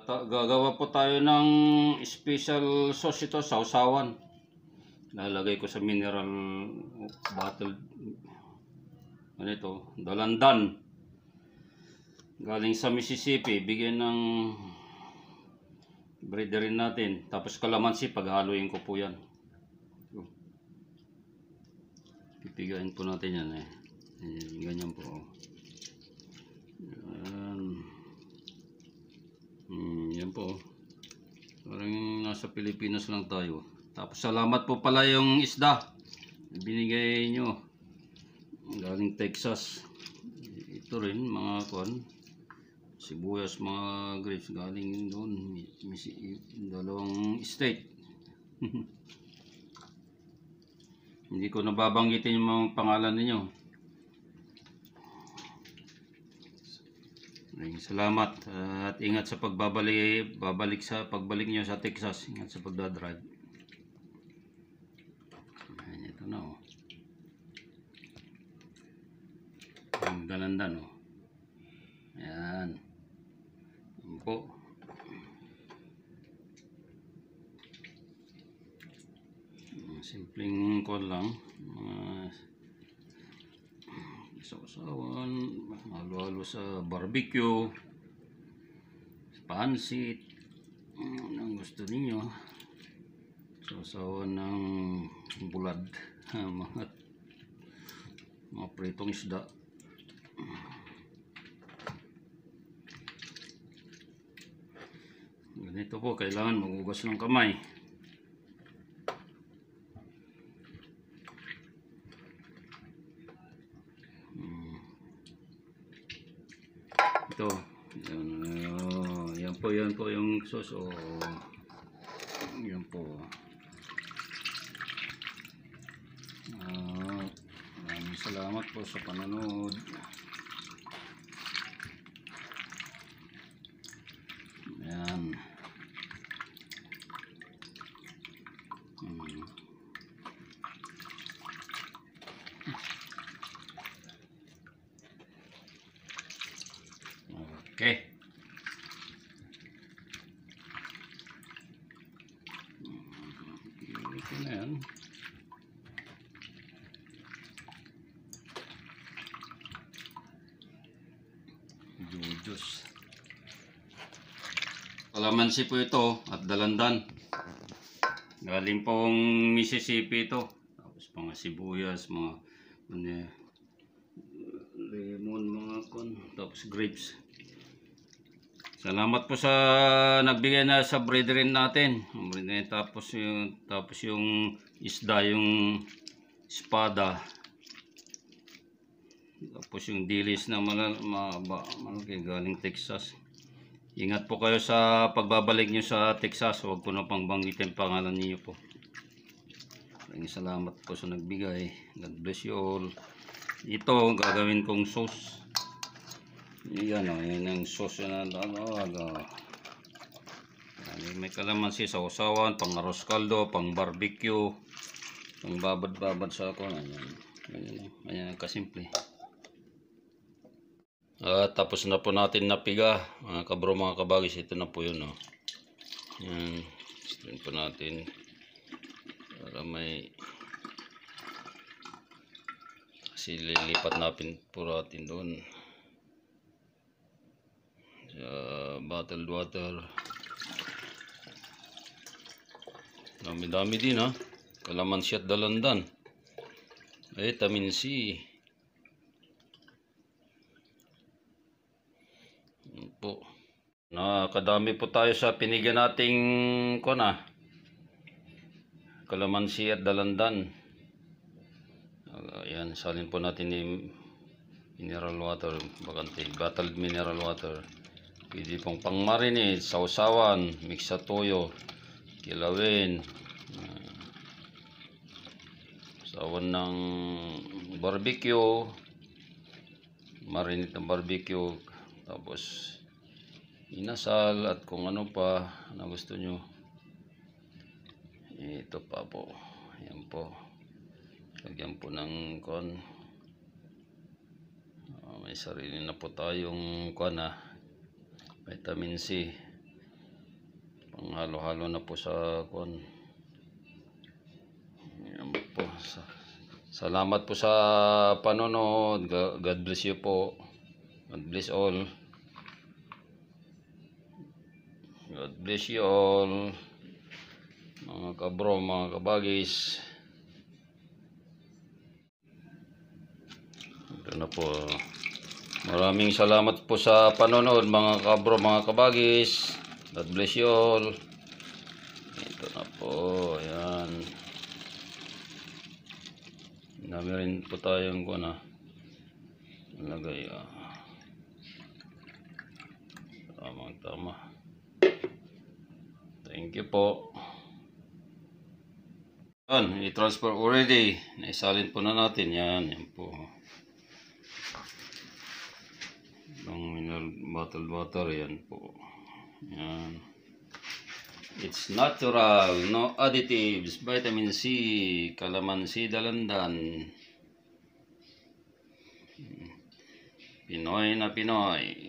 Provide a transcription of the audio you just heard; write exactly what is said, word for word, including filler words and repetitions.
ta- gagawa po tayo ng special sauce ito, sausawan. Lalagay ko sa mineral bottle. Ano ito? Dalandan. Galing sa Mississippi. Bigyan ng breeder rin natin. Tapos kalamansi, paghaluin ko po yan. Pipigain po natin yan eh. Ganyan po. Yan. Hmm, yan po. Parang nasa Pilipinas lang tayo. Tapos salamat po pala yung isda. Binigay nyo. Galing Texas. Ito rin mga kon. Sibuyas, mga grapes galing doon. Dalawang state. Hindi ko nababanggitin yung mga pangalan ninyo. Salamat at ingat sa pagbabalik babalik sa pagbalik niyo sa Texas. Ingat sa pagdadrive. Ayan, ito na oh. Ang dalandan oh. Ayan. Ayan po. Simpleng kon lang. Uh, Sausawan, halo-halo sa barbecue, pansit, anong gusto ninyo. Sausawan ng bulad, mga, mga pritong isda. Ganito po, kailangan magugas ng kamay. Ito, yan, uh, yan po, yan po yung sauce. Oh, yan po. Uh, maraming salamat po sa panonood. Yan. Hmm. Okay. Ito na yan. Jujus. Kalamansi po ito at dalandan. Galing pong Mississippi ito. Tapos mga sibuyas, mga ano, lemon, mga kon, tapos grapes. Salamat po sa nagbigay na sa breederin natin. Tapos yung tapos yung isda, yung espada. Tapos yung dilis na malaki galing Texas. Ingat po kayo sa pagbabalik nyo sa Texas. Huwag ko na pang banggitin pangalan niyo po. Maraming salamat po sa nagbigay. God bless you all. Ito gagawin kong sauce. Yan o, yan ang sauce na ano, ano. May kalamansi sa usawan, pang arroz caldo, pang barbecue, pang babad-babad sa ako. Ayan, ayan, ayan ang kasimple. At tapos na po natin napiga, mga kabro, mga kabagis. Ito na po yun o. Yan, strain po natin para may kasi lilipat natin po natin doon sa bottled water. Dami-dami din ha. Kalamansi at dalandan. Vitamin C. Yan po. Nakakadami po tayo sa pinigyan nating kuna. Kalamansi at dalandan. Ayan, salin po natin yung mineral water, bakante, bottled mineral water. Pwede pong pang marinate, sausawan, mix sa toyo, kilawin, uh, sawan ng barbecue, marinate ng barbecue, tapos inasal at kung ano pa na gusto nyo. Ito pa po, ayan po, lagyan po ng kon. Uh, may sarili na po tayong kon na vitamin C. Pang halo-halo na po sa kuan. Yan po. Sa- Salamat po sa panonood. Ga- God bless you po. God bless all. God bless you all. Mga kabro, mga kabagis. Ito na po. Maraming salamat po sa panonood, mga kabro, mga kabagis. God bless you all. Ito na po. Ayan. Dami rin po tayong kuha na. Nalagay. Ah. Tamang tama. Thank you po. Yan, i-transfer already. Naisalin po na natin. Yan, yan po. Yung mineral bottle water, yan po. Yan. It's natural, no additives, vitamin C, calamansi dalandan. Pinoy na Pinoy.